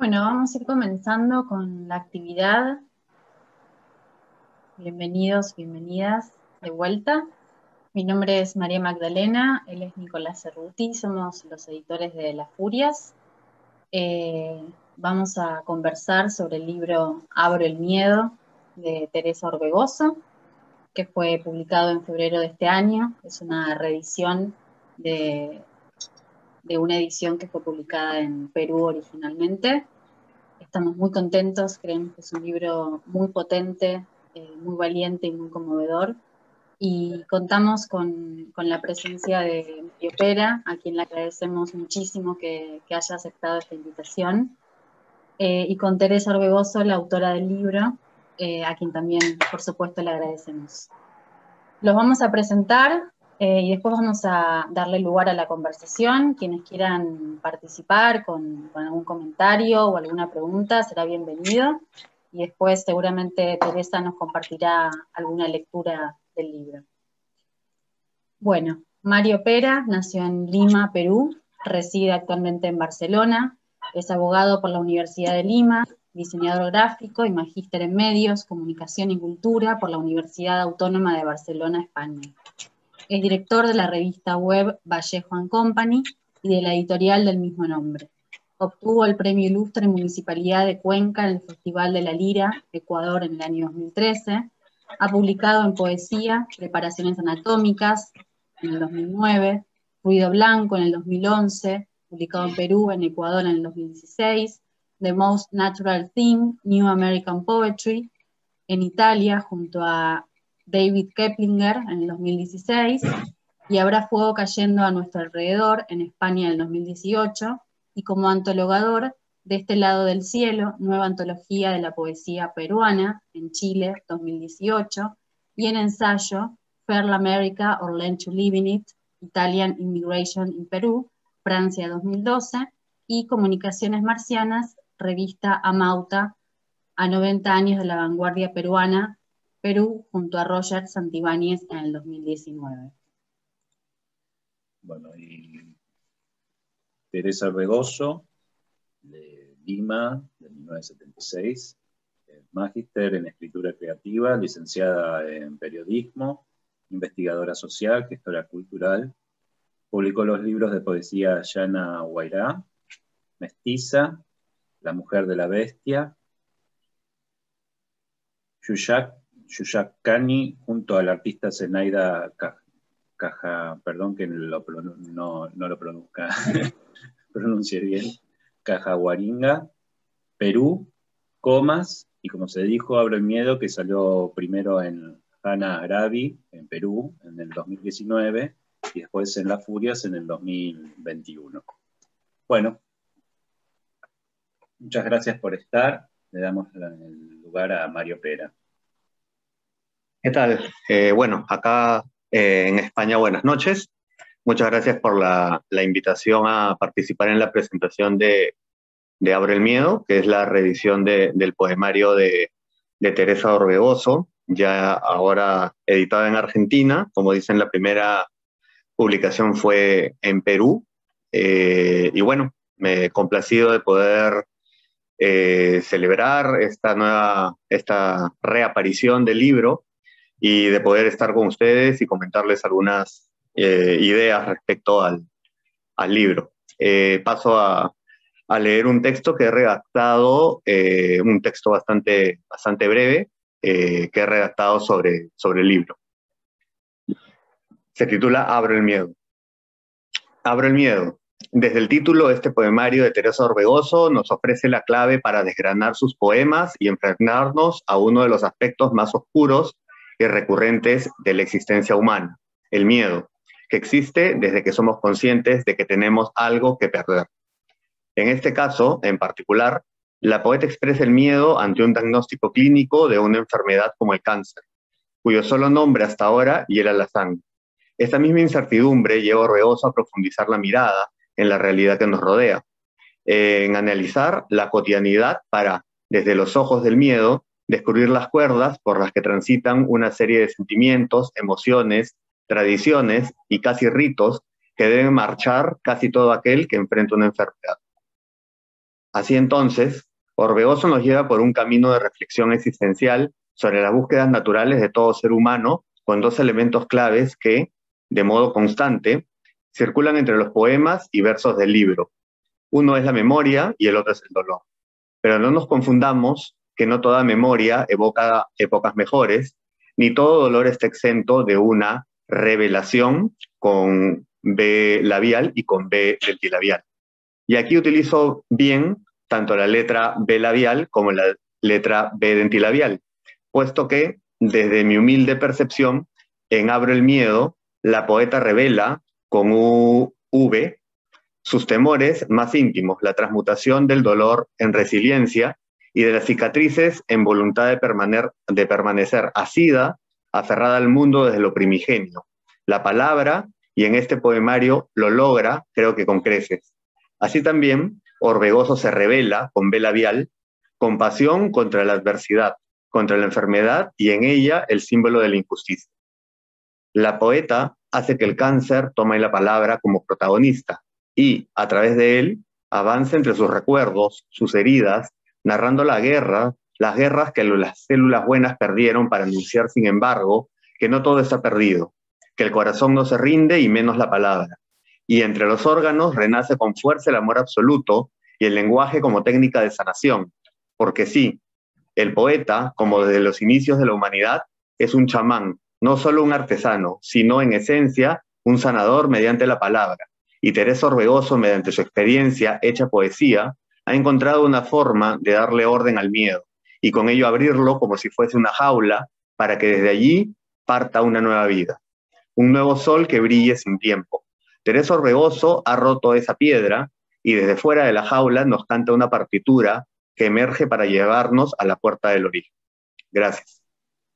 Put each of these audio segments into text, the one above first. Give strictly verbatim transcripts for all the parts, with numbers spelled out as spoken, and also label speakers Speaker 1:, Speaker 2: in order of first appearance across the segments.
Speaker 1: Bueno, vamos a ir comenzando con la actividad. Bienvenidos, bienvenidas de vuelta. Mi nombre es María Magdalena, él es Nicolás Cerruti, somos los editores de Las Furias. Eh, vamos a conversar sobre el libro Abro el miedo de Teresa Orbegoso, que fue publicado en febrero de este año. Es una reedición de, de una edición que fue publicada en Perú originalmente. Estamos muy contentos, creemos que es un libro muy potente, eh, muy valiente y muy conmovedor. Y contamos con, con la presencia de Mario Pera, a quien le agradecemos muchísimo que, que haya aceptado esta invitación, eh, y con Teresa Orbegoso, la autora del libro, eh, a quien también, por supuesto, le agradecemos. Los vamos a presentar eh, y después vamos a darle lugar a la conversación. Quienes quieran participar con, con algún comentario o alguna pregunta será bienvenido. Y después seguramente Teresa nos compartirá alguna lectura del libro. Bueno, Mario Pera nació en Lima, Perú, reside actualmente en Barcelona, es abogado por la Universidad de Lima, diseñador gráfico y magíster en medios, comunicación y cultura por la Universidad Autónoma de Barcelona, España. Es director de la revista web Vallejo and Company y de la editorial del mismo nombre. Obtuvo el Premio Ilustre Municipalidad de Cuenca en el Festival de la Lira, Ecuador, en el año dos mil trece. Ha publicado en poesía Preparaciones anatómicas en el dos mil nueve, Ruido Blanco en el dos mil once, publicado en Perú, en Ecuador en el dos mil dieciséis, The Most Natural Thing, New American Poetry, en Italia junto a David Keplinger en el dos mil dieciséis, y Habrá fuego cayendo a nuestro alrededor en España en el dos mil dieciocho, y como antologador De este lado del cielo, nueva antología de la poesía peruana en Chile dos mil dieciocho, y en ensayo Fair America or Learn to Live in It, Italian Immigration in Perú, Francia dos mil doce, y Comunicaciones Marcianas, revista Amauta, a noventa años de la vanguardia peruana, Perú, junto a Roger Santibáñez en el dos mil diecinueve.
Speaker 2: Bueno, y Teresa Orbegoso, de Lima, de mil novecientos setenta y seis, magíster en escritura creativa, licenciada en periodismo, investigadora social, gestora cultural. Publicó los libros de poesía Llana Guairá, Mestiza, La mujer de la bestia, Yuyak, Yuyakani, junto al artista Zenaida Caja, perdón que lo, no, no lo pronuncie, pronuncie bien, Cajaguaringa, Perú, Comas, y como se dijo, Abro el miedo, que salió primero en Hana Arabi, en Perú, en el dos mil diecinueve, y después en Las Furias en el dos mil veintiuno. Bueno, muchas gracias por estar. Le damos el lugar a Mario Pera.
Speaker 3: ¿Qué tal? Eh, bueno, acá eh, en España, buenas noches. Muchas gracias por la, la invitación a participar en la presentación de, de Abre el Miedo, que es la reedición de, del poemario de, de Teresa Orbegoso, ya ahora editada en Argentina. Como dicen, la primera publicación fue en Perú. Eh, y bueno, me he complacido de poder eh, celebrar esta nueva, esta reaparición del libro y de poder estar con ustedes y comentarles algunas eh, ideas respecto al, al libro. Eh, paso a, a leer un texto que he redactado, eh, un texto bastante, bastante breve, eh, que he redactado sobre, sobre el libro. Se titula Abro el miedo. Abro el miedo. Desde el título, este poemario de Teresa Orbegoso nos ofrece la clave para desgranar sus poemas y enfrentarnos a uno de los aspectos más oscuros y recurrentes de la existencia humana, el miedo, que existe desde que somos conscientes de que tenemos algo que perder. En este caso, en particular, la poeta expresa el miedo ante un diagnóstico clínico de una enfermedad como el cáncer, cuyo solo nombre hasta ahora hiela la sangre. Esta misma incertidumbre lleva a Orbegoso a profundizar la mirada en la realidad que nos rodea, en analizar la cotidianidad para, desde los ojos del miedo, descubrir las cuerdas por las que transitan una serie de sentimientos, emociones, tradiciones y casi ritos que deben marchar casi todo aquel que enfrenta una enfermedad. Así entonces, Orbegoso nos lleva por un camino de reflexión existencial sobre las búsquedas naturales de todo ser humano, con dos elementos claves que, de modo constante, circulan entre los poemas y versos del libro. Uno es la memoria y el otro es el dolor. Pero no nos confundamos que no toda memoria evoca épocas mejores, ni todo dolor está exento de una revelación con B labial y con B dentilabial. Y aquí utilizo bien tanto la letra B labial como la letra B dentilabial, puesto que, desde mi humilde percepción, en Abro el miedo, la poeta revela con U V sus temores más íntimos, la transmutación del dolor en resiliencia y de las cicatrices en voluntad de, permanecer, de permanecer asida, aferrada al mundo desde lo primigenio. La palabra, y en este poemario lo logra, creo que con creces. Así también, Orbegoso se revela con B labial, compasión contra la adversidad, contra la enfermedad y en ella el símbolo de la injusticia. La poeta hace que el cáncer tome la palabra como protagonista y, a través de él, avance entre sus recuerdos, sus heridas, narrando la guerra, las guerras que las células buenas perdieron para anunciar, sin embargo, que no todo está perdido, que el corazón no se rinde y menos la palabra. Y entre los órganos renace con fuerza el amor absoluto y el lenguaje como técnica de sanación. Porque sí, el poeta, como desde los inicios de la humanidad, es un chamán, no solo un artesano, sino en esencia un sanador mediante la palabra. Y Teresa Orbegoso, mediante su experiencia hecha poesía, ha encontrado una forma de darle orden al miedo y con ello abrirlo como si fuese una jaula para que desde allí parta una nueva vida, un nuevo sol que brille sin tiempo. Teresa Orbegoso ha roto esa piedra y desde fuera de la jaula nos canta una partitura que emerge para llevarnos a la puerta del origen. Gracias.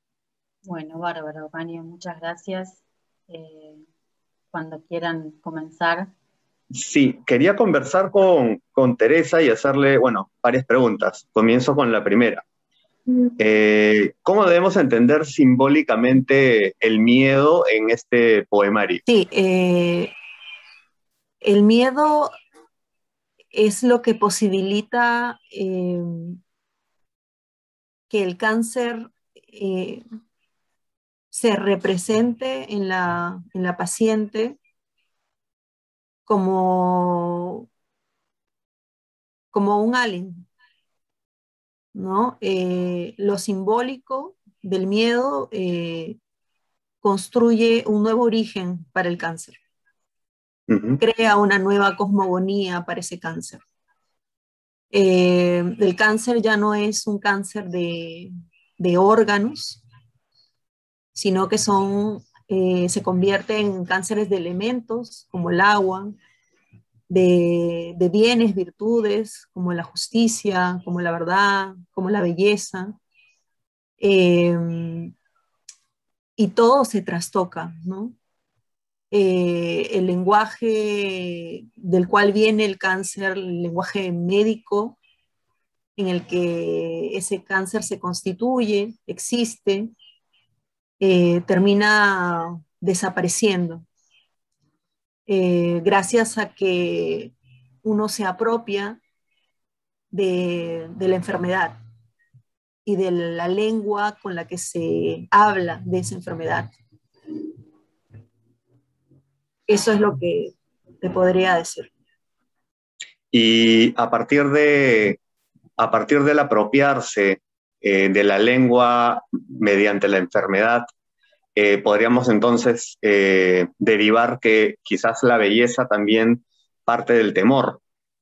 Speaker 1: Bueno, bárbaro, Panio, muchas gracias. Eh, cuando quieran comenzar.
Speaker 3: Sí, quería conversar con, con Teresa y hacerle, bueno, varias preguntas. Comienzo con la primera. Eh, ¿Cómo debemos entender simbólicamente el miedo en este poemario?
Speaker 4: Sí, eh, el miedo es lo que posibilita eh, que el cáncer eh, se represente en la, en la paciente como, como un alien, ¿no? Eh, lo simbólico del miedo eh, construye un nuevo origen para el cáncer,
Speaker 3: Uh-huh.
Speaker 4: crea una nueva cosmogonía para ese cáncer. Eh, el cáncer ya no es un cáncer de, de órganos, sino que son, eh, se convierte en cánceres de elementos, como el agua, de, de bienes, virtudes, como la justicia, como la verdad, como la belleza. Eh, y todo se trastoca, ¿no? Eh, el lenguaje del cual viene el cáncer, el lenguaje médico, en el que ese cáncer se constituye, existe, eh, termina desapareciendo, eh, gracias a que uno se apropia de, de la enfermedad y de la lengua con la que se habla de esa enfermedad. Eso es lo que te podría decir.
Speaker 3: Y a partir de, a partir del apropiarse eh, de la lengua mediante la enfermedad, eh, podríamos entonces eh, derivar que quizás la belleza también parte del temor.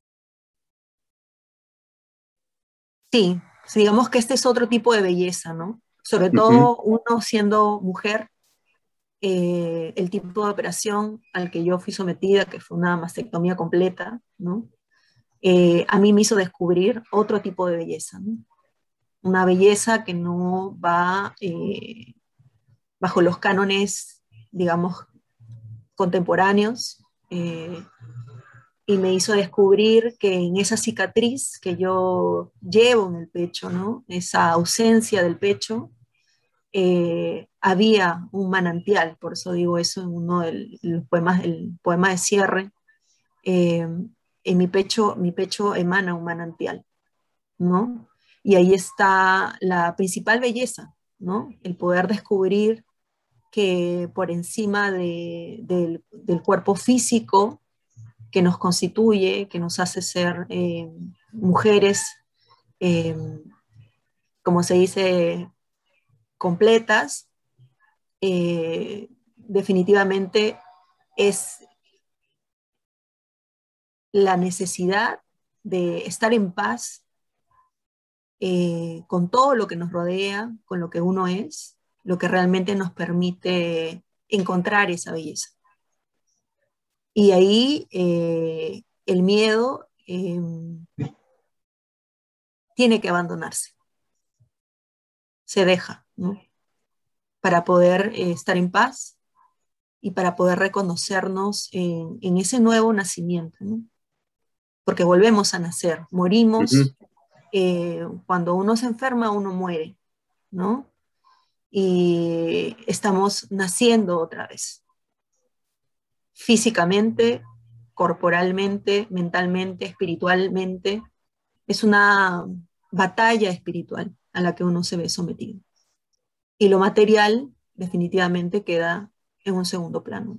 Speaker 4: Sí, digamos que este es otro tipo de belleza, ¿no? Sobre todo uh-huh. uno siendo mujer, eh, el tipo de operación al que yo fui sometida, que fue una mastectomía completa, ¿no? Eh, a mí me hizo descubrir otro tipo de belleza, ¿no? Una belleza que no va eh, bajo los cánones, digamos, contemporáneos, eh, y me hizo descubrir que en esa cicatriz que yo llevo en el pecho, ¿no? Esa ausencia del pecho, eh, había un manantial, por eso digo eso en uno de los poemas, el poema de cierre, eh, en mi pecho, mi pecho emana un manantial, ¿no? Y ahí está la principal belleza, ¿no? El poder descubrir que por encima de, del, del cuerpo físico que nos constituye, que nos hace ser eh, mujeres, eh, como se dice, completas, eh, definitivamente es la necesidad de estar en paz eh, con todo lo que nos rodea, con lo que uno es, lo que realmente nos permite encontrar esa belleza. Y ahí eh, el miedo eh, tiene que abandonarse, se deja, ¿no? Para poder eh, estar en paz y para poder reconocernos en, en ese nuevo nacimiento, ¿no? Porque volvemos a nacer, morimos,
Speaker 3: Uh-huh.
Speaker 4: eh, cuando uno se enferma uno muere, ¿no? Y estamos naciendo otra vez, físicamente, corporalmente, mentalmente, espiritualmente. Es una batalla espiritual a la que uno se ve sometido. Y lo material definitivamente queda en un segundo plano.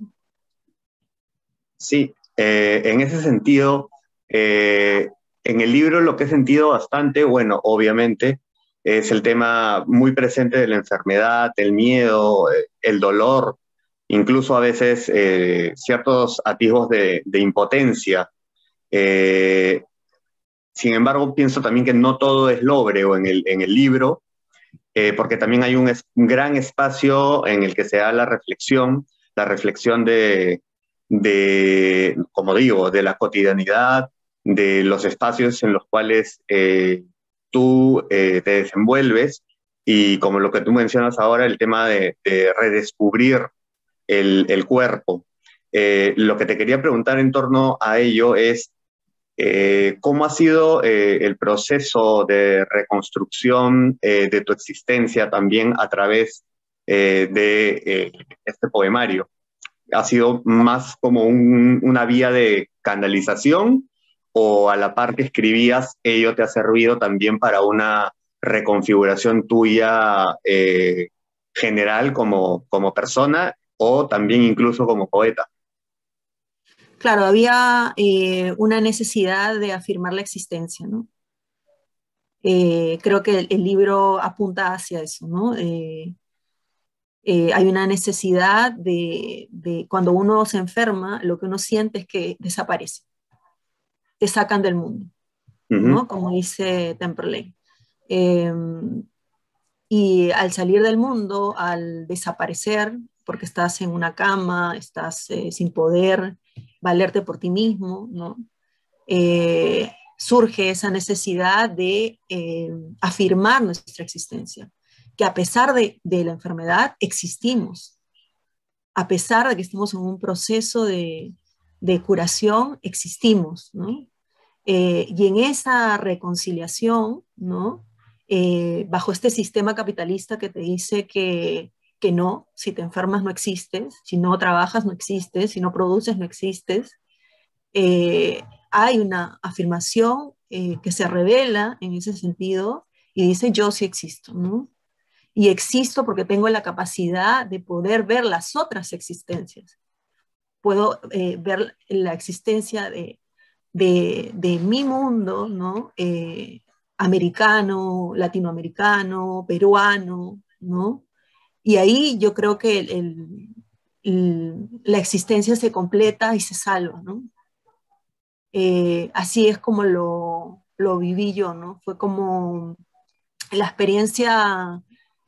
Speaker 3: Sí, eh, en ese sentido, eh, en el libro lo que he sentido bastante, bueno, obviamente, es el tema muy presente de la enfermedad, el miedo, eh, el dolor, incluso a veces eh, ciertos atisbos de, de impotencia. Eh, Sin embargo, pienso también que no todo es lóbrego en el, en el libro, eh, porque también hay un, es, un gran espacio en el que se da la reflexión, la reflexión de, de, como digo, de la cotidianidad, de los espacios en los cuales eh, tú eh, te desenvuelves y como lo que tú mencionas ahora, el tema de, de redescubrir el, el cuerpo. Eh, lo que te quería preguntar en torno a ello es, eh, ¿cómo ha sido eh, el proceso de reconstrucción eh, de tu existencia también a través eh, de eh, este poemario? ¿Ha sido más como un, una vía de canalización o a la par que escribías, ello te ha servido también para una reconfiguración tuya eh, general como, como persona o también incluso como poeta?
Speaker 4: Claro, había eh, una necesidad de afirmar la existencia, ¿no? Eh, creo que el, el, libro apunta hacia eso, ¿no? Eh, eh, hay una necesidad de, de, cuando uno se enferma, lo que uno siente es que desaparece, te sacan del mundo, ¿no?
Speaker 3: Uh-huh.
Speaker 4: Como dice Temperley. Eh, y al salir del mundo, al desaparecer, porque estás en una cama, estás eh, sin poder valerte por ti mismo, ¿no? Eh, surge esa necesidad de eh, afirmar nuestra existencia, que a pesar de, de la enfermedad existimos, a pesar de que estamos en un proceso de, de curación, existimos, ¿no? Eh, y en esa reconciliación, ¿no? Eh, bajo este sistema capitalista que te dice que, que no, si te enfermas no existes, si no trabajas no existes, si no produces no existes, eh, hay una afirmación eh, que se revela en ese sentido y dice yo sí existo, ¿no? Y existo porque tengo la capacidad de poder ver las otras existencias. Puedo eh, ver la existencia de, de, de mi mundo, ¿no? Eh, americano, latinoamericano, peruano, ¿no? Y ahí yo creo que el, el, el, la existencia se completa y se salva, ¿no? Eh, así es como lo, lo viví yo, ¿no? Fue como la experiencia,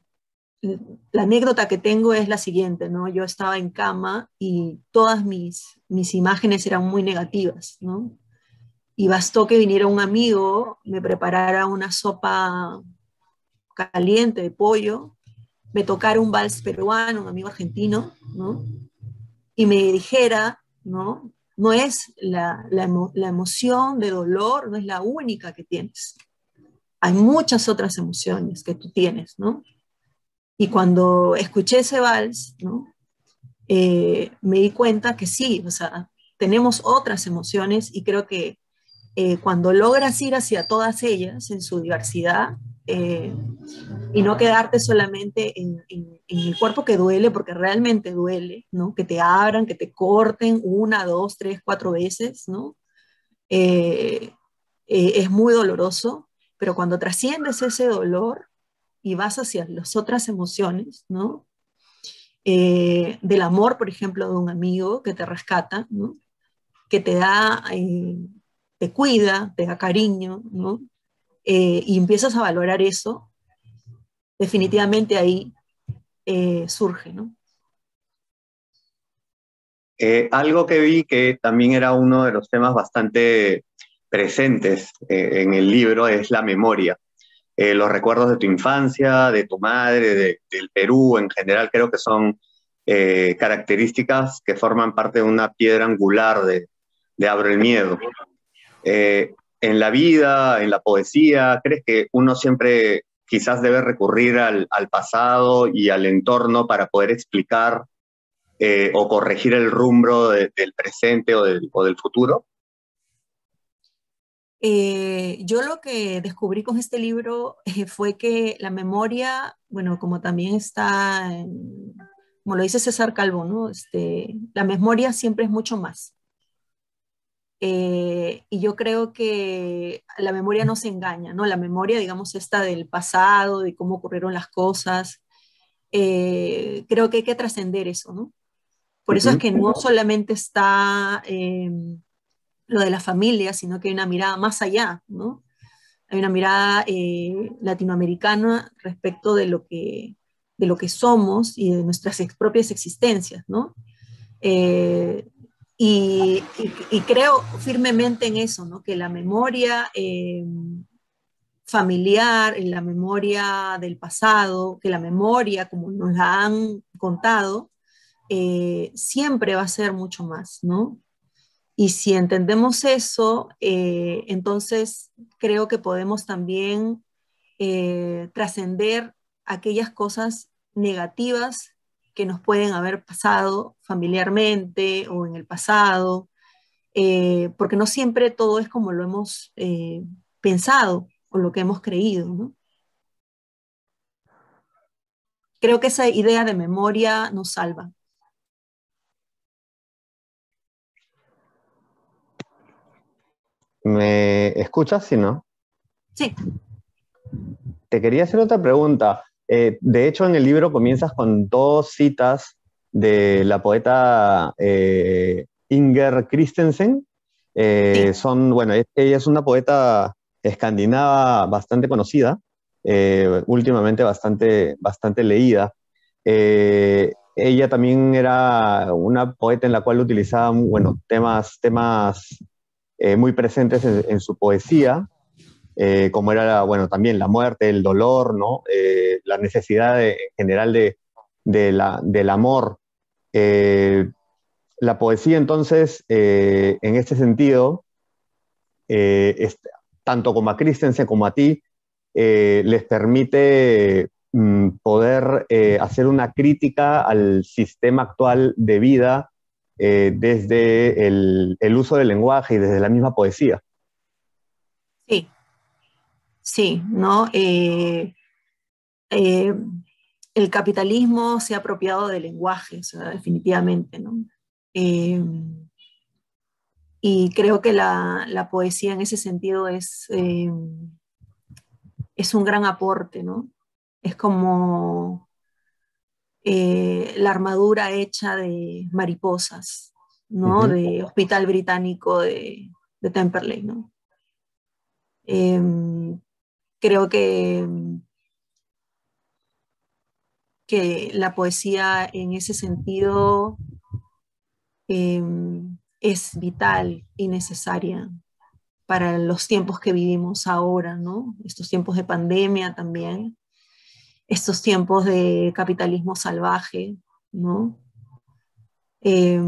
Speaker 4: la anécdota que tengo es la siguiente, ¿no? Yo estaba en cama y todas mis, mis imágenes eran muy negativas, ¿no? Y bastó que viniera un amigo, me preparara una sopa caliente de pollo, me tocara un vals peruano, un amigo argentino, ¿no? Y me dijera, ¿no? No es la, la, emo, la emoción de dolor, no es la única que tienes. Hay muchas otras emociones que tú tienes, ¿no? Y cuando escuché ese vals, ¿no? Eh, me di cuenta que sí, o sea, tenemos otras emociones y creo que eh, cuando logras ir hacia todas ellas en su diversidad, eh, y no quedarte solamente en, en, en el cuerpo que duele, porque realmente duele, ¿no? Que te abran, que te corten una, dos, tres, cuatro veces, ¿no? Eh, eh, es muy doloroso, pero cuando trasciendes ese dolor y vas hacia las otras emociones, ¿no? Eh, del amor, por ejemplo, de un amigo que te rescata, ¿no? Que te da, eh, te cuida, te da cariño, ¿no? Eh, y empiezas a valorar eso, definitivamente ahí eh, surge, ¿no?
Speaker 3: Eh, algo que vi que también era uno de los temas bastante presentes eh, en el libro es la memoria. Eh, los recuerdos de tu infancia, de tu madre, de, del Perú en general, creo que son eh, características que forman parte de una piedra angular de, de Abre el Miedo. Eh, en la vida, en la poesía, ¿crees que uno siempre quizás debe recurrir al, al pasado y al entorno para poder explicar eh, o corregir el rumbo de, del presente o del, o del futuro?
Speaker 4: Eh, yo lo que descubrí con este libro eh, fue que la memoria, bueno, como también está, en, como lo dice César Calvo, ¿no? Este, la memoria siempre es mucho más. Eh, y yo creo que la memoria no se engaña, ¿no? La memoria, digamos, esta del pasado, de cómo ocurrieron las cosas, eh, creo que hay que trascender eso, ¿no? Por eso es
Speaker 3: Uh-huh.
Speaker 4: que no solamente está eh, lo de la familia, sino que hay una mirada más allá, ¿no? Hay una mirada eh, latinoamericana respecto de lo, que, de lo que somos y de nuestras ex propias existencias, ¿no? Eh, y, y, y, creo firmemente en eso, ¿no? Que la memoria eh, familiar, en la memoria del pasado, que la memoria, como nos la han contado, eh, siempre va a ser mucho más, ¿no? Y si entendemos eso, eh, entonces creo que podemos también eh, trascender aquellas cosas negativas que nos pueden haber pasado familiarmente o en el pasado, eh, porque no siempre todo es como lo hemos eh, pensado o lo que hemos creído, ¿no? Creo que esa idea de memoria nos salva.
Speaker 3: ¿Me escuchas, si no?
Speaker 4: Sí.
Speaker 3: Te quería hacer otra pregunta. Eh, de hecho, en el libro comienzas con dos citas de la poeta eh, Inger Christensen. Eh,
Speaker 4: Sí.
Speaker 3: son, bueno, ella es una poeta escandinava bastante conocida, eh, últimamente bastante, bastante leída. Eh, ella también era una poeta en la cual utilizaba, bueno, temas, temas eh, muy presentes en, en su poesía. Eh, como era, bueno, también la muerte, el dolor, ¿no? Eh, la necesidad de, en general de, de la, del amor. Eh, la poesía, entonces, eh, en este sentido, eh, es, tanto como a Christensen como a ti, eh, les permite mm, poder eh, hacer una crítica al sistema actual de vida eh, desde el, el uso del lenguaje y desde la misma poesía.
Speaker 4: Sí, sí, ¿no? Eh, eh, el capitalismo se ha apropiado del lenguaje, o sea, definitivamente, ¿no? Eh, y creo que la, la, poesía en ese sentido es, eh, es un gran aporte, ¿no? Es como eh, la armadura hecha de mariposas, ¿no?
Speaker 3: Uh-huh.
Speaker 4: De Hospital Británico de, de Temperley, ¿no? Eh, creo que que la poesía en ese sentido eh, es vital y necesaria para los tiempos que vivimos ahora, ¿no? Estos tiempos de pandemia también, estos tiempos de capitalismo salvaje, ¿no? Eh,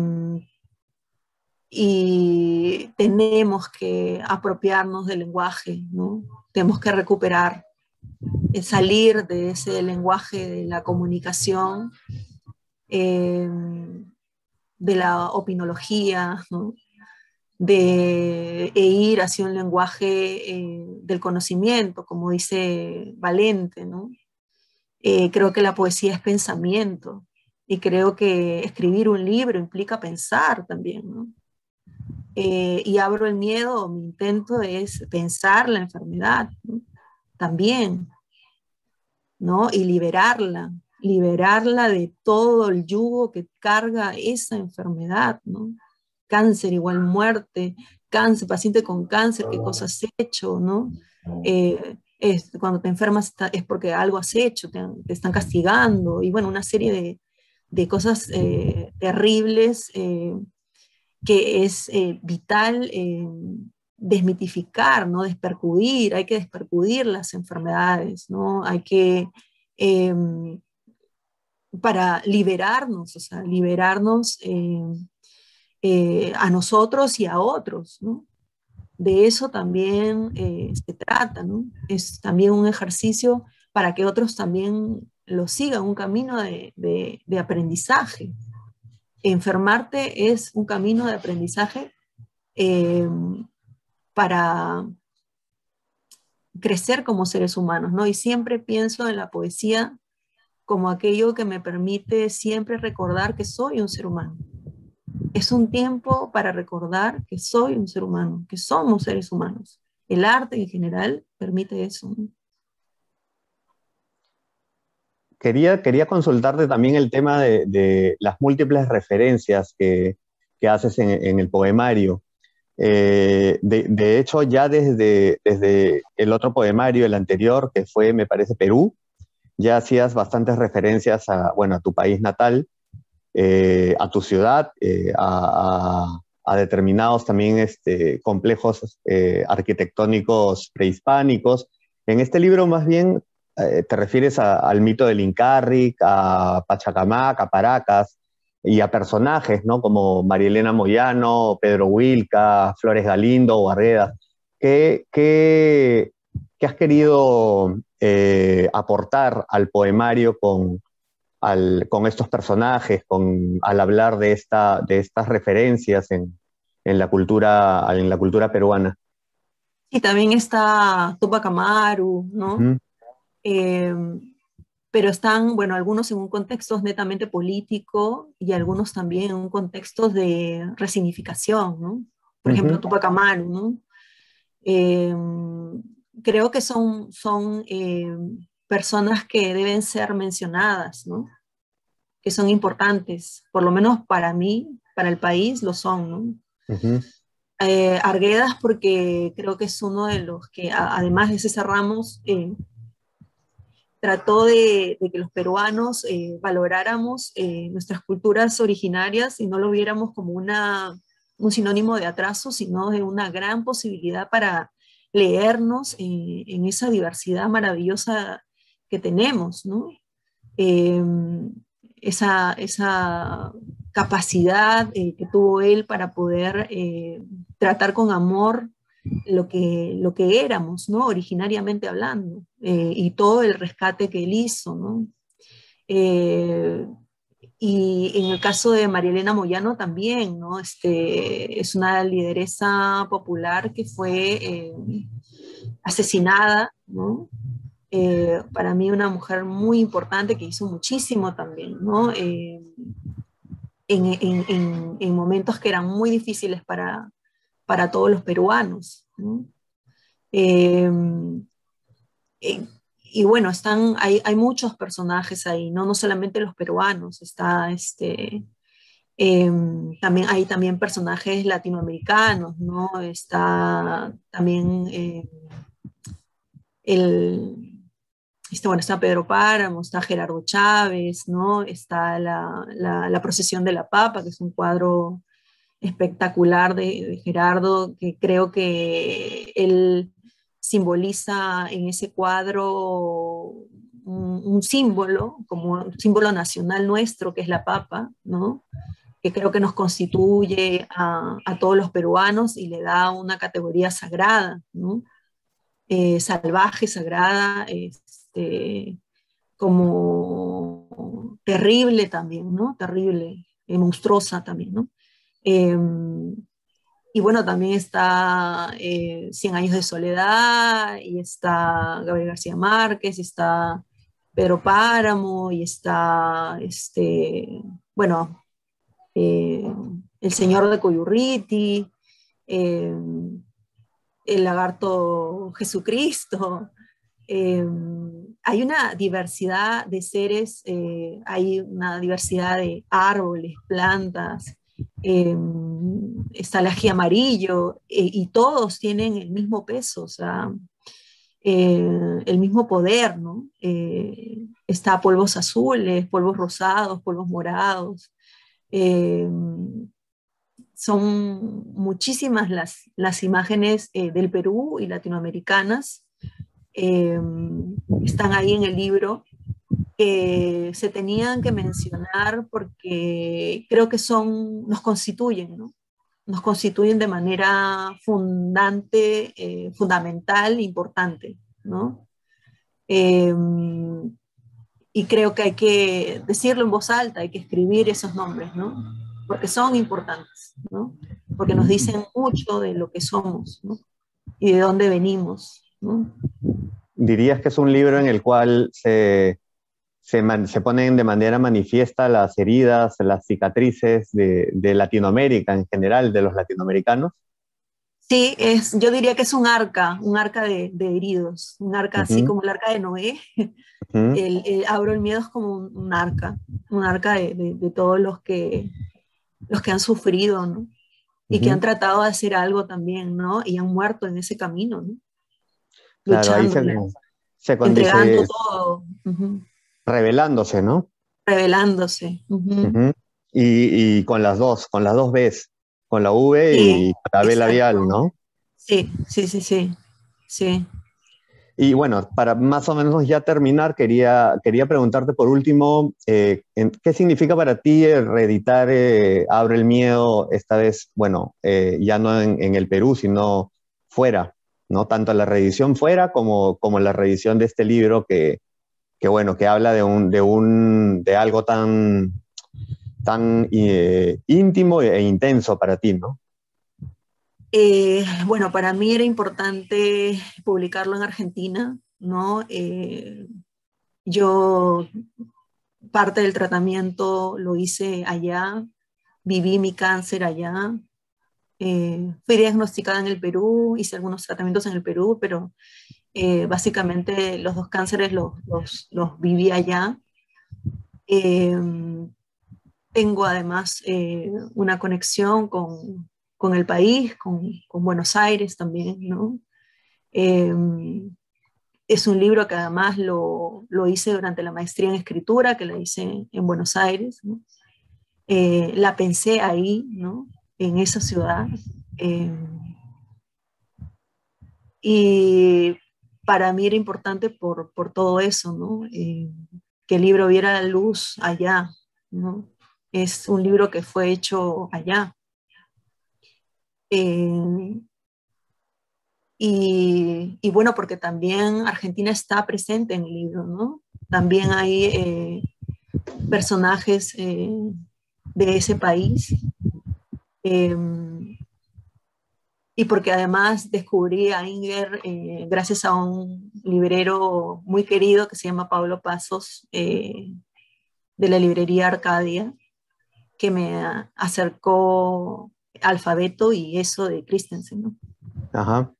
Speaker 4: y tenemos que apropiarnos del lenguaje, ¿no? Tenemos que recuperar, eh, salir de ese lenguaje de la comunicación, eh, de la opinología, ¿no? de e ir hacia un lenguaje eh, del conocimiento, como dice Valente, ¿no? Eh, creo que la poesía es pensamiento, y creo que escribir un libro implica pensar también, ¿no? Eh, y abro el miedo, mi intento es pensar la enfermedad, ¿no? También, ¿no? Y liberarla, liberarla de todo el yugo que carga esa enfermedad, ¿no? Cáncer igual muerte, cáncer, paciente con cáncer, qué cosas has hecho, ¿no? Eh, es, cuando te enfermas está, es porque algo has hecho, te, te están castigando, y bueno, una serie de, de cosas eh, terribles eh, que es eh, vital eh, desmitificar, ¿no? Despercudir, hay que despercudir las enfermedades, ¿no? Hay que, eh, para liberarnos, o sea, liberarnos eh, eh, a nosotros y a otros, ¿no? De eso también eh, se trata, ¿no? Es también un ejercicio para que otros también lo sigan, un camino de, de, de aprendizaje. Enfermarte es un camino de aprendizaje eh, para crecer como seres humanos, ¿no? Y siempre pienso en la poesía como aquello que me permite siempre recordar que soy un ser humano. Es un tiempo para recordar que soy un ser humano, que somos seres humanos. El arte en general permite eso, ¿no?
Speaker 3: Quería, quería consultarte también el tema de, de las múltiples referencias que, que haces en, en el poemario. Eh, de, de hecho, ya desde, desde el otro poemario, el anterior, que fue, me parece, Perú, ya hacías bastantes referencias a, bueno, a tu país natal, eh, a tu ciudad, eh, a, a, a, determinados también este, complejos eh, arquitectónicos prehispánicos. En este libro, más bien, eh, te refieres a, al mito del Incarric, a Pachacamac, a Paracas, y a personajes, ¿no? Como María Elena Moyano, Pedro Wilca, Flores Galindo o Barredas. ¿Qué, qué, qué has querido eh, aportar al poemario con, al, con estos personajes, con, al hablar de, esta, de estas referencias en, en, la cultura, en la cultura peruana?
Speaker 4: Y también está Tupac Amaru, ¿no?
Speaker 3: Uh-huh.
Speaker 4: Eh, pero están, bueno, algunos en un contexto netamente político y algunos también en un contexto de resignificación, ¿no? Por ejemplo,
Speaker 3: Uh-huh.
Speaker 4: Tupac Amaru, ¿no? Eh, creo que son, son eh, personas que deben ser mencionadas, ¿no? Que son importantes, por lo menos para mí, para el país lo son, ¿no?
Speaker 3: Uh-huh.
Speaker 4: Eh, Arguedas porque creo que es uno de los que, a, además de César Ramos, eh, trató de, de que los peruanos eh, valoráramos eh, nuestras culturas originarias y no lo viéramos como una, un sinónimo de atraso, sino de una gran posibilidad para leernos eh, en esa diversidad maravillosa que tenemos, ¿no? Eh, esa, esa capacidad eh, que tuvo él para poder eh, tratar con amor lo que, lo que éramos, ¿no? Originariamente hablando, eh, y todo el rescate que él hizo, ¿no? Eh, y en el caso de María Elena Moyano también, ¿no? Este, es una lideresa popular que fue eh, asesinada, ¿no? Eh, para mí una mujer muy importante que hizo muchísimo también, ¿no? Eh, en, en, en, en, momentos que eran muy difíciles para, para todos los peruanos, ¿no? Eh, eh, y bueno, están, hay, hay muchos personajes ahí, ¿no? No solamente los peruanos, está este, eh, también hay también personajes latinoamericanos, ¿no? Está también eh, el, este, bueno, está Pedro Páramo, está Gerardo Chávez, ¿no? Está la, la, la Procesión de la Papa, que es un cuadro espectacular de, de Gerardo, que creo que él simboliza en ese cuadro un, un símbolo, como un símbolo nacional nuestro, que es la papa, ¿no? Que creo que nos constituye a, a todos los peruanos y le da una categoría sagrada, ¿no? Eh, salvaje, sagrada, este, como terrible también, ¿no? Terrible, eh, monstruosa también, ¿no? Eh, y bueno, también está eh, Cien años de soledad, y está Gabriel García Márquez, y está Pedro Páramo, y está, este, bueno, eh, El Señor de Coyurriti, eh, El Lagarto Jesucristo. Eh, hay una diversidad de seres, eh, hay una diversidad de árboles, plantas, eh, está el ají amarillo, eh, y todos tienen el mismo peso, o sea, eh, el mismo poder, ¿no? Eh, está polvos azules, polvos rosados, polvos morados. Eh, Son muchísimas las, las imágenes eh, del Perú y latinoamericanas. Eh, Están ahí en el libro, que se tenían que mencionar porque creo que son, nos constituyen, ¿no? Nos constituyen de manera fundante, eh, fundamental, importante, ¿no? Eh, y creo que hay que decirlo en voz alta, hay que escribir esos nombres, ¿no? Porque son importantes, ¿no? Porque nos dicen mucho de lo que somos, ¿no? Y de dónde venimos, ¿no?
Speaker 3: ¿Dirías que es un libro en el cual se, se, man, se ponen de manera manifiesta las heridas, las cicatrices de, de Latinoamérica en general, de los latinoamericanos?
Speaker 4: Sí, es, yo diría que es un arca, un arca de, de heridos, un arca uh-huh. así como el arca de Noé. Uh-huh. el, el Abro el miedo es como un, un arca, un arca de, de, de todos los que, los que han sufrido, ¿no? Y uh-huh. que han tratado de hacer algo también, ¿no? Y han muerto en ese camino, ¿no?
Speaker 3: Claro,
Speaker 4: luchando,
Speaker 3: ahí se, se
Speaker 4: entregando
Speaker 3: se,
Speaker 4: todo. Uh-huh.
Speaker 3: Revelándose, ¿no?
Speaker 4: Revelándose. Uh-huh.
Speaker 3: Uh-huh. Y, y con las dos, con las dos Bs, con la V sí, y la B labial, ¿no?
Speaker 4: Sí, sí, sí, sí, sí.
Speaker 3: Y bueno, para más o menos ya terminar, quería, quería preguntarte por último, eh, ¿qué significa para ti reeditar eh, Abre el Miedo, esta vez, bueno, eh, ya no en, en el Perú, sino fuera, ¿no? Tanto la reedición fuera como, como la reedición de este libro que, que bueno, que habla de, un, de, un, de algo tan, tan eh, íntimo e intenso para ti, ¿no?
Speaker 4: Eh, bueno, para mí era importante publicarlo en Argentina, ¿no? Eh, yo parte del tratamiento lo hice allá, viví mi cáncer allá, eh, fui diagnosticada en el Perú, hice algunos tratamientos en el Perú, pero eh, básicamente los dos cánceres los, los, los viví allá. Eh, tengo además eh, una conexión con con el país, con, con Buenos Aires también, ¿no? Eh, es un libro que además lo, lo hice durante la maestría en escritura, que la hice en Buenos Aires, ¿no? Eh, la pensé ahí, ¿no? En esa ciudad. Eh, y para mí era importante por, por todo eso, ¿no? Eh, que el libro viera la luz allá, ¿no? Es un libro que fue hecho allá. Eh, y, y bueno, porque también Argentina está presente en el libro, ¿no? También hay eh, personajes eh, de ese país. Eh, y porque además descubrí a Inger eh, gracias a un librero muy querido que se llama Pablo Pasos, eh, de la librería Arcadia, que me acercó Alfabeto y eso de Christensen, ¿no?
Speaker 3: Ajá.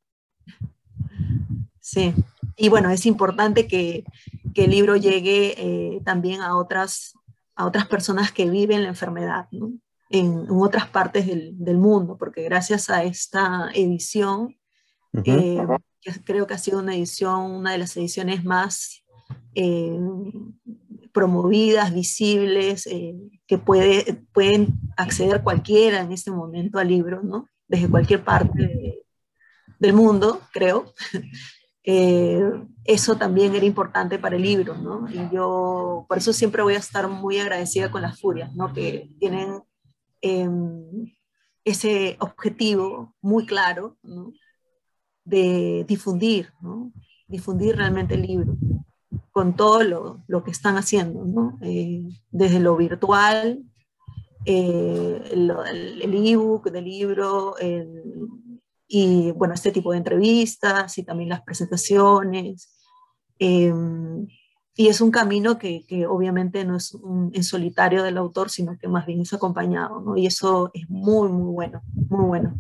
Speaker 4: Sí, y bueno, es importante que, que el libro llegue eh, también a otras, a otras personas que viven la enfermedad, ¿no? en, en otras partes del, del mundo, porque gracias a esta edición, uh-huh. eh, que creo que ha sido una edición, una de las ediciones más eh, promovidas, visibles, eh, que puede, pueden acceder cualquiera en este momento al libro, ¿no? Desde cualquier parte de, del mundo, creo. Eh, eso también era importante para el libro, ¿no? Y yo por eso siempre voy a estar muy agradecida con Las Furias, ¿no? Que tienen eh, ese objetivo muy claro, ¿no? De difundir, ¿no? Difundir realmente el libro con todo lo, lo que están haciendo, ¿no? Eh, desde lo virtual, eh, el, el ebook del libro, el, y bueno, este tipo de entrevistas y también las presentaciones. Eh, y es un camino que, que obviamente no es un, en solitario del autor, sino que más bien es acompañado, ¿no? Y eso es muy, muy bueno, muy bueno.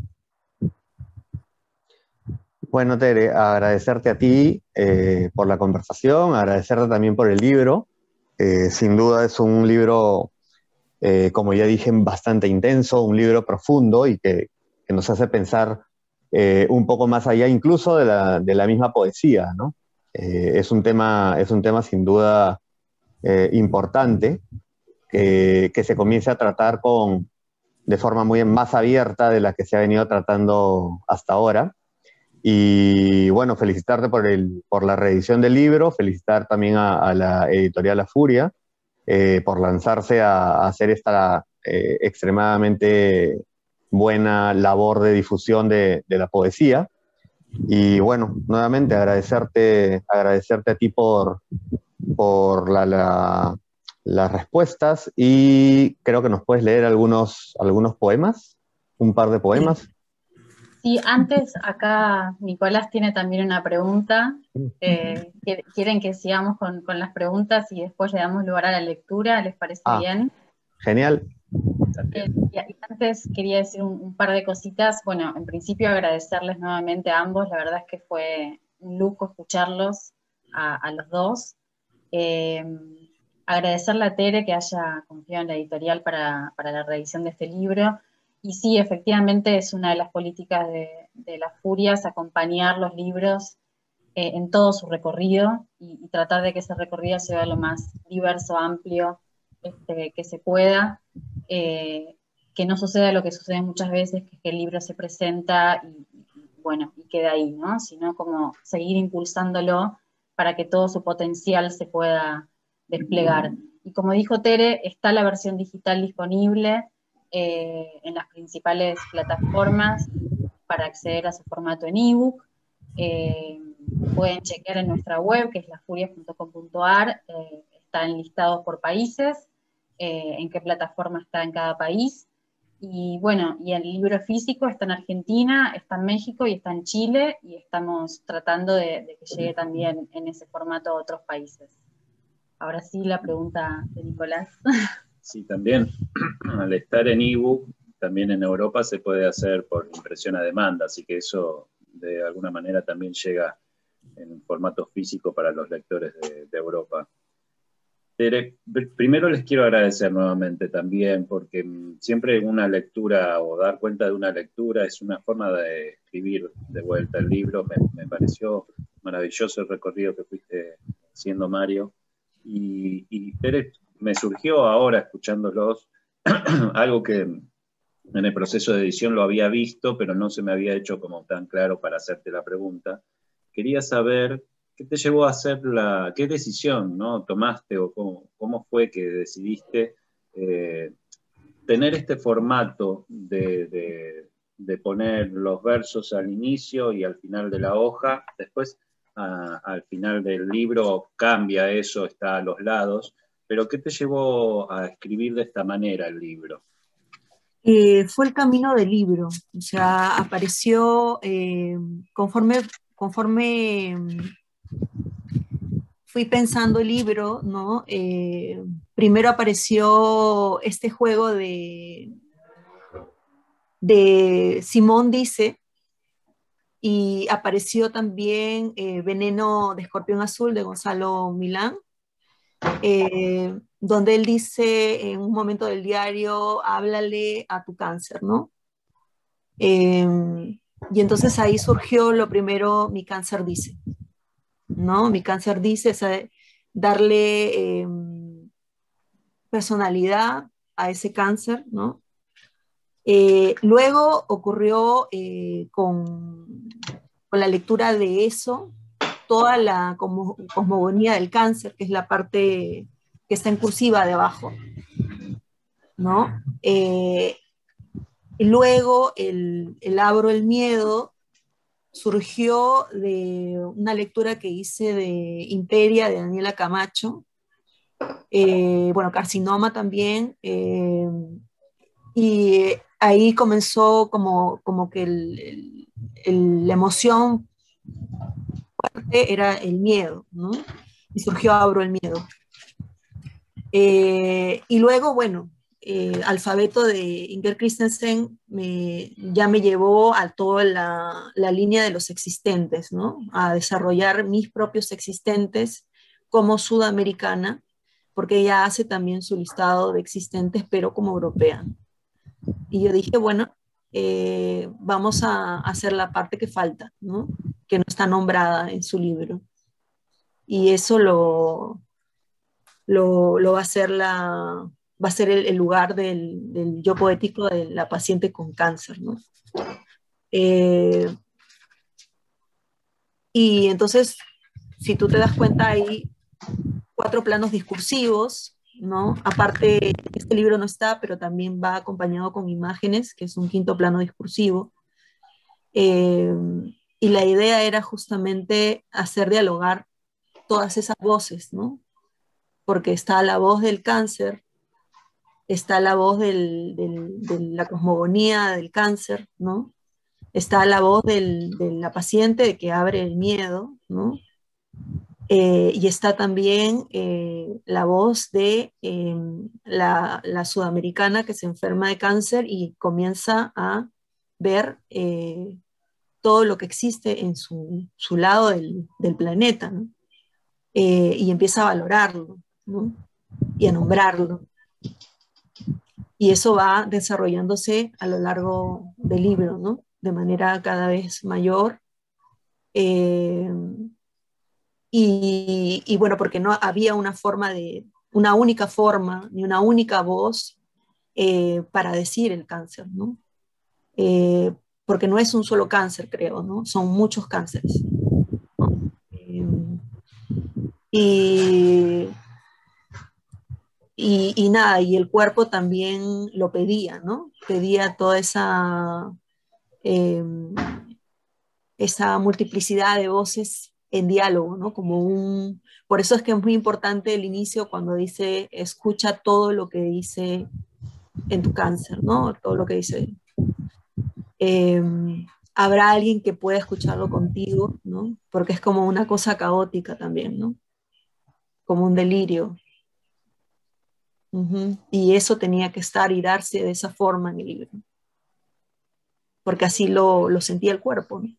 Speaker 3: Bueno, Tere, agradecerte a ti eh, por la conversación, agradecerte también por el libro. Eh, sin duda es un libro, eh, como ya dije, bastante intenso, un libro profundo y que, que nos hace pensar eh, un poco más allá incluso de la, de la misma poesía, ¿no? Eh, es un tema, es un tema sin duda eh, importante que, que se comience a tratar con, de forma muy más abierta de la que se ha venido tratando hasta ahora. Y bueno, felicitarte por, el, por la reedición del libro, felicitar también a, a la editorial La Furia eh, por lanzarse a, a hacer esta eh, extremadamente buena labor de difusión de, de la poesía. Y bueno, nuevamente agradecerte, agradecerte a ti por, por la, la, las respuestas y creo que nos puedes leer algunos, algunos poemas, un par de poemas.
Speaker 1: Sí, antes acá Nicolás tiene también una pregunta. Eh, ¿quieren que sigamos con, con las preguntas y después le damos lugar a la lectura? ¿Les parece
Speaker 3: Ah,
Speaker 1: bien?
Speaker 3: genial.
Speaker 1: Eh, y antes quería decir un, un par de cositas. Bueno, en principio agradecerles nuevamente a ambos. La verdad es que fue un lujo escucharlos a, a los dos. Eh, agradecerle a Tere que haya confiado en la editorial para, para la reedición de este libro. Y sí, efectivamente es una de las políticas de, de las Furias acompañar los libros eh, en todo su recorrido y, y tratar de que ese recorrido sea lo más diverso, amplio este, que se pueda. Eh, que no suceda lo que sucede muchas veces, que, que el libro se presenta y, y, bueno, y queda ahí, ¿no? Sino como seguir impulsándolo para que todo su potencial se pueda desplegar. Y como dijo Tere, está la versión digital disponible eh, en las principales plataformas para acceder a su formato en ebook. Eh, pueden chequear en nuestra web, que es la furia punto com punto a r, eh, están listados por países, eh, en qué plataforma está en cada país. Y bueno, y el libro físico está en Argentina, está en México y está en Chile, y estamos tratando de, de que llegue también en ese formato a otros países. Ahora sí, la pregunta de Nicolás.
Speaker 2: Sí, también al estar en ebook, también en Europa se puede hacer por impresión a demanda, así que eso de alguna manera también llega en formato físico para los lectores de, de Europa. Tere, primero les quiero agradecer nuevamente también, porque siempre una lectura o dar cuenta de una lectura es una forma de escribir de vuelta el libro. Me, me pareció maravilloso el recorrido que fuiste haciendo, Mario. Y, y Tere, me surgió ahora escuchándolos algo que en el proceso de edición lo había visto, pero no se me había hecho como tan claro para hacerte la pregunta. Quería saber qué te llevó a hacer la, qué decisión, ¿no? tomaste o cómo, cómo fue que decidiste eh, tener este formato de, de, de poner los versos al inicio y al final de la hoja. Después, a, al final del libro cambia eso, está a los lados. Pero ¿qué te llevó a escribir de esta manera el libro?
Speaker 4: Eh, fue el camino del libro, o sea, apareció eh, conforme, conforme fui pensando el libro, ¿no? Eh, primero apareció este juego de, de Simón Dice, y apareció también eh, Veneno de Escorpión Azul de Gonzalo Milán, eh, donde él dice en un momento del diario, háblale a tu cáncer, ¿no? Eh, y entonces ahí surgió lo primero, Mi cáncer dice, ¿no? Mi cáncer dice, es darle eh, personalidad a ese cáncer, ¿no? Eh, luego ocurrió eh, con, con la lectura de eso, toda la como, cosmogonía del cáncer, que es la parte que está en cursiva de abajo, ¿no? Eh, y luego el, el Abro el Miedo surgió de una lectura que hice de Imperia, de Daniela Camacho, eh, bueno, Carcinoma también, eh, Y ahí comenzó como, como que el, el, el, la emoción fuerte era el miedo, ¿no? Y surgió Abro el Miedo. Eh, y luego, bueno, eh, Alfabeto de Inger Christensen me, ya me llevó a toda la, la línea de los existentes, ¿no? A desarrollar mis propios existentes como sudamericana, porque ella hace también su listado de existentes, pero como europea. Y yo dije, bueno, eh, vamos a hacer la parte que falta, ¿no? Que no está nombrada en su libro. Y eso lo, lo, lo va a ser, la, va a ser el, el lugar del, del, yo poético de la paciente con cáncer, ¿no? Eh, y entonces, si tú te das cuenta, hay cuatro planos discursivos, ¿no? Aparte, este libro no está, pero también va acompañado con imágenes, que es un quinto plano discursivo. Eh, y la idea era justamente hacer dialogar todas esas voces, ¿no? Porque está la voz del cáncer, está la voz del, del, de la cosmogonía del cáncer, ¿no? Está la voz del, de la paciente que abre el miedo, ¿no? Eh, y está también eh, la voz de eh, la, la, sudamericana que se enferma de cáncer y comienza a ver eh, todo lo que existe en su, su lado del, del planeta, ¿no? Eh, y empieza a valorarlo, ¿no? Y a nombrarlo. Y eso va desarrollándose a lo largo del libro, ¿no? De manera cada vez mayor. Eh, y, y bueno, porque no había una forma de, una única forma, ni una única voz eh, para decir el cáncer, ¿no? Eh, porque no es un solo cáncer, creo, ¿no? Son muchos cánceres, ¿no? Eh, y, y, y nada, y el cuerpo también lo pedía, ¿no? Pedía toda esa, eh, esa multiplicidad de voces en diálogo, ¿no? Como un, por eso es que es muy importante el inicio cuando dice, escucha todo lo que dice en tu cáncer, ¿no? Todo lo que dice. Eh, habrá alguien que pueda escucharlo contigo, ¿no? Porque es como una cosa caótica también, ¿no? Como un delirio. Uh-huh. Y eso tenía que estar y darse de esa forma en el libro, porque así lo, lo sentía el cuerpo, ¿no?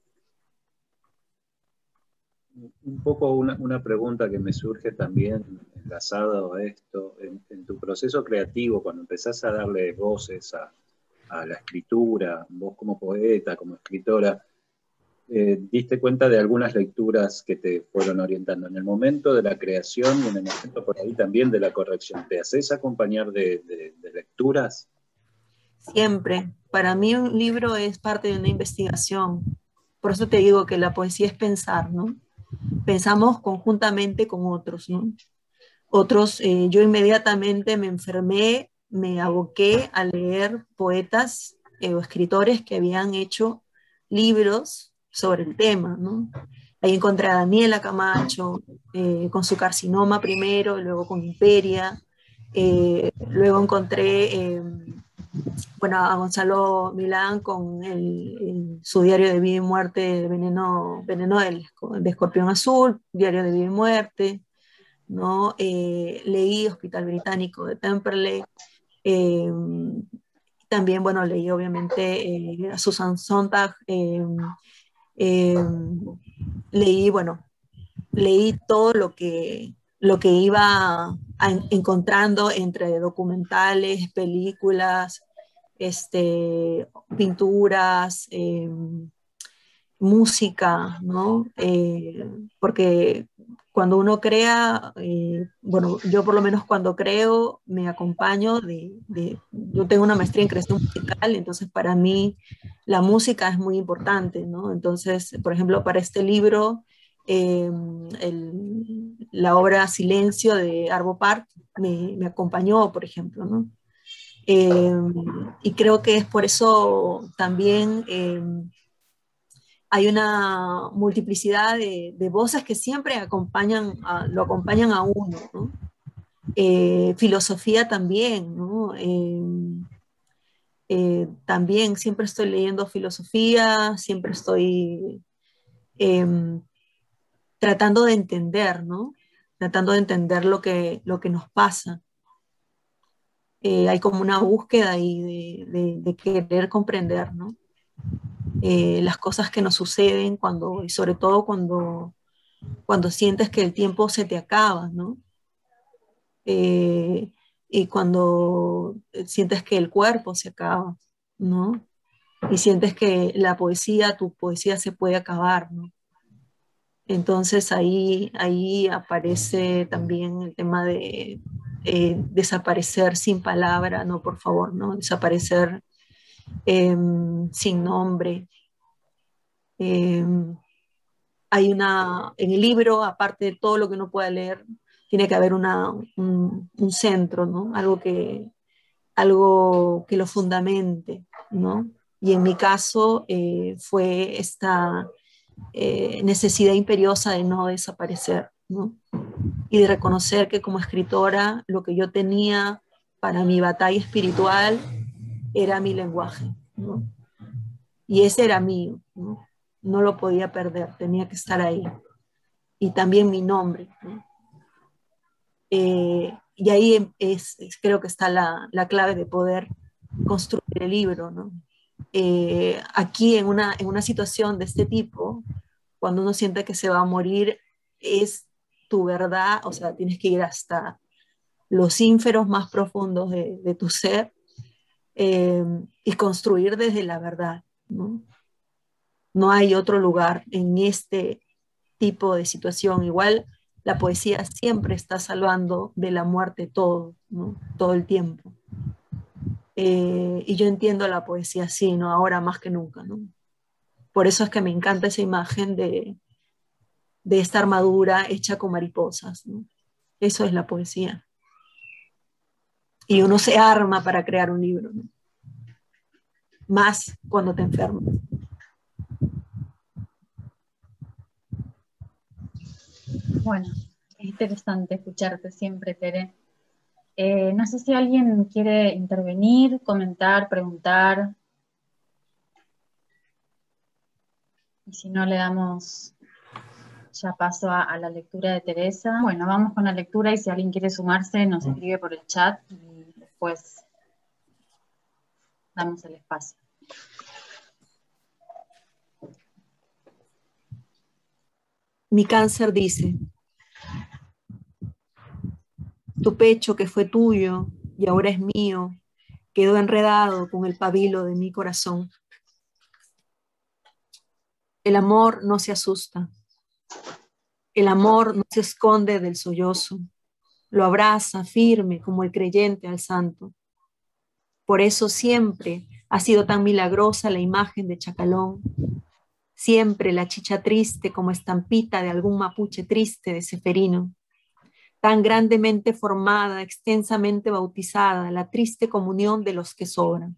Speaker 2: Un poco una, una pregunta que me surge también enlazado a esto, en, en tu proceso creativo, cuando empezás a darle voces a, a la escritura, vos como poeta, como escritora, eh, ¿diste cuenta de algunas lecturas que te fueron orientando en el momento de la creación y en el momento por ahí también de la corrección? ¿Te haces acompañar de, de, de lecturas?
Speaker 4: Siempre. Para mí un libro es parte de una investigación. Por eso te digo que la poesía es pensar, ¿no? Pensamos conjuntamente con otros, ¿no? Otros, eh, yo inmediatamente me enfermé, me aboqué a leer poetas eh, o escritores que habían hecho libros sobre el tema, ¿no? Ahí encontré a Daniela Camacho, eh, con su carcinoma primero, luego con Imperia, eh, luego encontré eh, bueno, a Gonzalo Milán con el, el, su diario de vida y muerte, Veneno, Veneno del, de Escorpión Azul, diario de vida y muerte, ¿no? Eh, leí Hospital Británico de Temperley, eh, también, bueno, leí obviamente eh, a Susan Sontag, eh, eh, leí, bueno, leí todo lo que, lo que iba a, a encontrando entre documentales, películas, este, pinturas, eh, música, ¿no? Eh, porque cuando uno crea, eh, bueno, yo por lo menos cuando creo me acompaño de, de, yo tengo una maestría en creación musical, entonces para mí la música es muy importante, ¿no? Entonces, por ejemplo, para este libro, eh, el, la obra Silencio de Arvo Pärt me, me acompañó, por ejemplo, ¿no? Eh, y creo que es por eso también eh, hay una multiplicidad de, de, voces que siempre acompañan a, lo acompañan a uno, ¿no? Eh, filosofía también, ¿no? Eh, Eh, también siempre estoy leyendo filosofía, siempre estoy eh, tratando de entender, ¿no? Tratando de entender lo que, lo que nos pasa. Eh, hay como una búsqueda ahí de, de, de querer comprender, ¿no? Eh, las cosas que nos suceden cuando, y sobre todo cuando, cuando sientes que el tiempo se te acaba, ¿no? Eh, y cuando sientes que el cuerpo se acaba, ¿no? Y sientes que la poesía, tu poesía se puede acabar, ¿no? Entonces ahí, ahí aparece también el tema de eh, desaparecer sin palabra, no, por favor, ¿no? Desaparecer eh, sin nombre. Eh, hay una, en el libro, aparte de todo lo que uno pueda leer, tiene que haber una, un, un centro, ¿no? Algo que, algo que lo fundamente, ¿no? Y en mi caso eh, fue esta eh, necesidad imperiosa de no desaparecer, ¿no? Y de reconocer que como escritora lo que yo tenía para mi batalla espiritual era mi lenguaje, ¿no? Y ese era mío, ¿no? No lo podía perder, tenía que estar ahí. Y también mi nombre, ¿no? Eh, y ahí es, es, creo que está la, la clave de poder construir el libro, ¿no? Eh, aquí en una, en una situación de este tipo, cuando uno siente que se va a morir, es tu verdad, o sea, tienes que ir hasta los ínferos más profundos de, de tu ser eh, y construir desde la verdad, ¿no? No hay otro lugar en este tipo de situación. Igual la poesía siempre está salvando de la muerte todo, ¿no? Todo el tiempo. Eh, y yo entiendo la poesía así, ¿no? Ahora más que nunca, ¿no? Por eso es que me encanta esa imagen de, de esta armadura hecha con mariposas, ¿no? Eso es la poesía. Y uno se arma para crear un libro, ¿no? Más cuando te enfermas.
Speaker 1: Bueno, es interesante escucharte siempre, Tere. Eh, no sé si alguien quiere intervenir, comentar, preguntar. Y si no, le damos ya paso a, a la lectura de Teresa. Bueno, vamos con la lectura y si alguien quiere sumarse, nos escribe por el chat y después damos el espacio.
Speaker 4: Mi cáncer dice: tu pecho que fue tuyo y ahora es mío, quedó enredado con el pabilo de mi corazón. El amor no se asusta. El amor no se esconde del sollozo. Lo abraza firme como el creyente al santo. Por eso siempre ha sido tan milagrosa la imagen de Chacalón. Siempre la chicha triste como estampita de algún mapuche triste de Ceferino. Tan grandemente formada, extensamente bautizada, la triste comunión de los que sobran.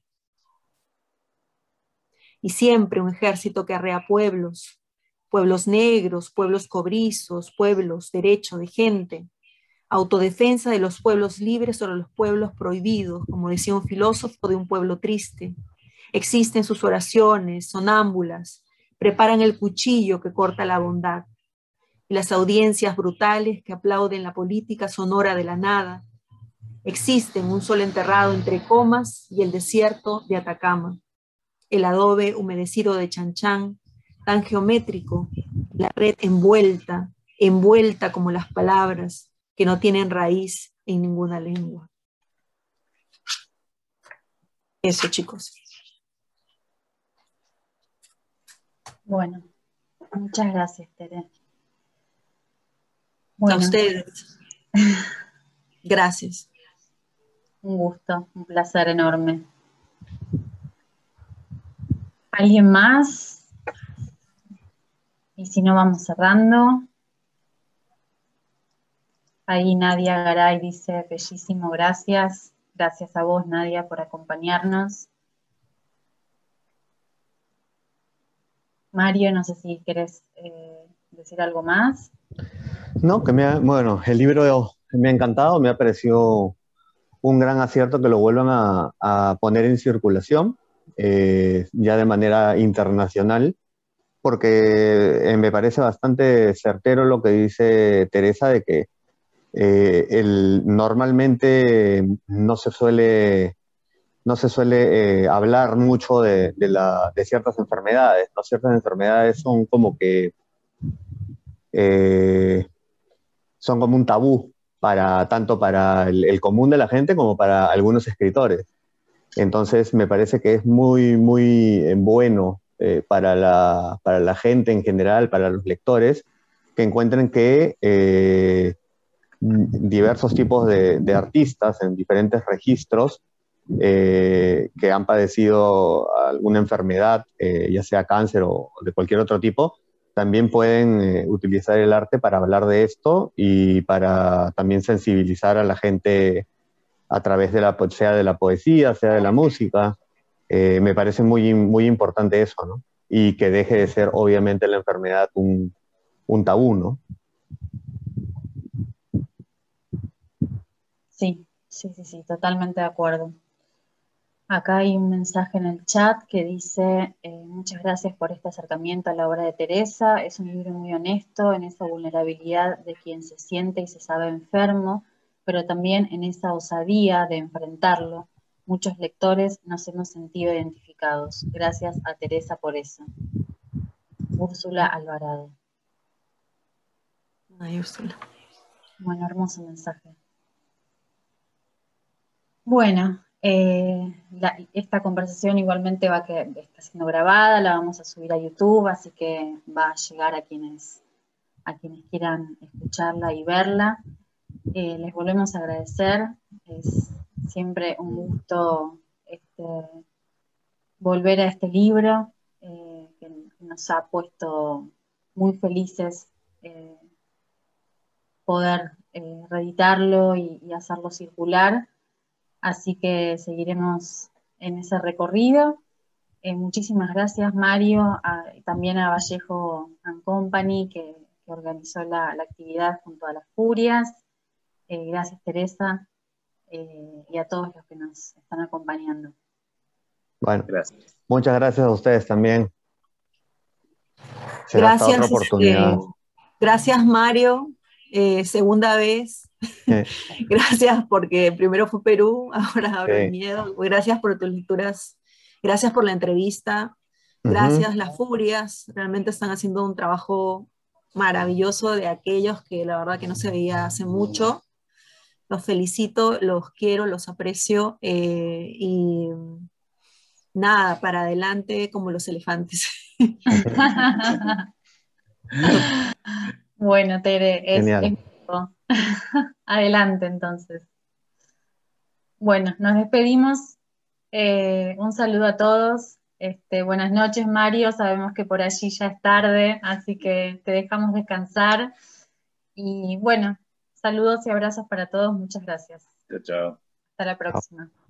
Speaker 4: Y siempre un ejército que arrea pueblos, pueblos negros, pueblos cobrizos, pueblos derecho de gente, autodefensa de los pueblos libres sobre los pueblos prohibidos, como decía un filósofo de un pueblo triste. Existen sus oraciones, sonámbulas, preparan el cuchillo que corta la bondad, y las audiencias brutales que aplauden la política sonora de la nada. Existen un sol enterrado entre comas y el desierto de Atacama, el adobe humedecido de Chanchán, tan geométrico, la red envuelta, envuelta como las palabras que no tienen raíz en ninguna lengua. Eso, chicos.
Speaker 1: Bueno, muchas gracias, Tere.
Speaker 4: Bueno. A ustedes. Gracias.
Speaker 1: Un gusto, un placer enorme. ¿Alguien más? Y si no, vamos cerrando. Ahí Nadia Garay dice, bellísimo, gracias. Gracias a vos, Nadia, por acompañarnos. Mario, no sé si querés eh, decir algo más.
Speaker 3: No, que me ha, bueno, el libro me ha encantado, me ha parecido un gran acierto que lo vuelvan a, a poner en circulación, eh, ya de manera internacional, porque eh, me parece bastante certero lo que dice Teresa de que eh, el, normalmente no se suele, no se suele eh, hablar mucho de, de, la, de ciertas enfermedades, ¿no? Ciertas enfermedades son como que eh, son como un tabú para, tanto para el, el común de la gente como para algunos escritores. Entonces me parece que es muy, muy eh, bueno eh, para, la, para la gente en general, para los lectores, que encuentren que eh, diversos tipos de, de artistas en diferentes registros eh, que han padecido alguna enfermedad, eh, ya sea cáncer o de cualquier otro tipo, también pueden eh, utilizar el arte para hablar de esto y para también sensibilizar a la gente a través de la, sea de la poesía, sea de la música. Eh, me parece muy, muy importante eso, ¿no? Y que deje de ser, obviamente, la enfermedad un, un tabú, ¿no?
Speaker 1: Sí, sí, sí, sí, totalmente de acuerdo. Acá hay un mensaje en el chat que dice, eh, muchas gracias por este acercamiento a la obra de Teresa. Es un libro muy honesto en esa vulnerabilidad de quien se siente y se sabe enfermo, pero también en esa osadía de enfrentarlo. Muchos lectores nos hemos sentido identificados. Gracias a Teresa por eso. Úrsula Alvarado.
Speaker 4: Ay, Úrsula.
Speaker 1: Bueno, hermoso mensaje. Bueno, eh, la, esta conversación igualmente va a que está siendo grabada, la vamos a subir a YouTube, así que va a llegar a quienes, a quienes quieran escucharla y verla. Eh, les volvemos a agradecer, es siempre un gusto este, volver a este libro eh, que nos ha puesto muy felices eh, poder eh, reeditarlo y, y hacerlo circular. Así que seguiremos en ese recorrido. Eh, muchísimas gracias, Mario, a, también a Vallejo and Company, que, que organizó la, la actividad junto a las Furias. Eh, gracias, Teresa, eh, y a todos los que nos están acompañando.
Speaker 3: Bueno,
Speaker 2: Gracias.
Speaker 3: muchas gracias a ustedes también. Será hasta otra
Speaker 4: Gracias,
Speaker 3: oportunidad.
Speaker 4: este, gracias, Mario, eh, segunda vez.
Speaker 3: Eh,
Speaker 4: Gracias porque primero fue Perú, ahora abro el
Speaker 3: sí.
Speaker 4: miedo. Gracias por tus lecturas, gracias por la entrevista, gracias,
Speaker 3: Ujú.
Speaker 4: Las Furias, realmente están haciendo un trabajo maravilloso de aquellos que la verdad que no se veía hace mucho. Los felicito, los quiero, los aprecio eh, y nada, para adelante como los elefantes.
Speaker 1: Bueno, Tere, es, es
Speaker 3: Genial.
Speaker 1: adelante entonces. Bueno, nos despedimos. Eh, un saludo a todos. Este, buenas noches, Mario. Sabemos que por allí ya es tarde, así que te dejamos descansar. Y bueno, saludos y abrazos para todos. Muchas gracias.
Speaker 2: Chao, chao.
Speaker 1: Hasta la
Speaker 3: Chao.
Speaker 1: próxima.